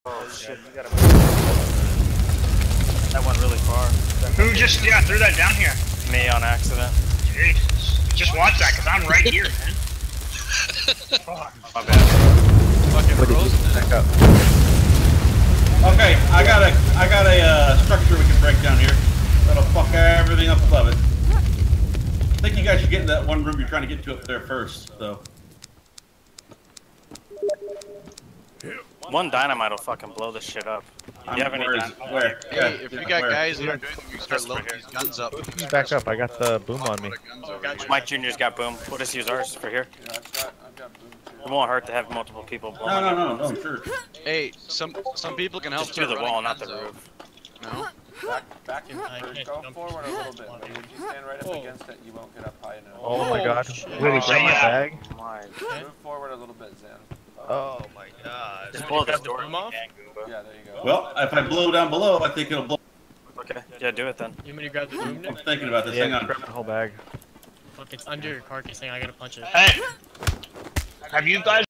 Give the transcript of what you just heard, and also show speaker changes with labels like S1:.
S1: Oh shit, you gotta. That went really far.
S2: Who just threw that down here?
S1: Me on accident.
S2: Jesus. Just watch that, cause I'm right here, man. Fuck.
S1: My bad.
S3: Fucking frozen.
S4: Back up.
S5: Okay, I got a structure we can break down here. That'll fuck everything up above it. I think you guys should get in that one room you're trying to get to up there first, though.
S1: One dynamite will fucking blow this shit up. You have any
S5: Where?
S3: Hey, if you got guys that are doing them, you start loading these guns up.
S4: Just back up. I got the boom on me.
S1: Mike Jr.'s got boom. We'll just use ours for here.
S6: Yeah, I've got boom too.
S1: It won't hurt to have multiple people blow.
S5: No, sure.
S3: Hey, some people can help.
S1: Just do the wall, not the roof.
S3: No?
S6: Back in first. Go forward a little bit. If you stand right up against it, you won't get up high enough.
S4: Oh my god.
S3: shit.
S4: Wait, he grabbed my bag?
S6: Move forward a little bit, Zen.
S4: Oh my god.
S1: Just blow this door.
S6: Yeah, there you go.
S5: Well, if I blow down below, I think it'll blow.
S1: Okay, yeah, do it then.
S7: You mean you grab the boom,
S5: I'm
S7: Nick?
S5: thinking about this.
S4: Yeah,
S5: Hang on.
S4: grab the whole bag.
S7: Fuck, it's under your carcass thing, I gotta punch it.
S2: Hey! Have you guys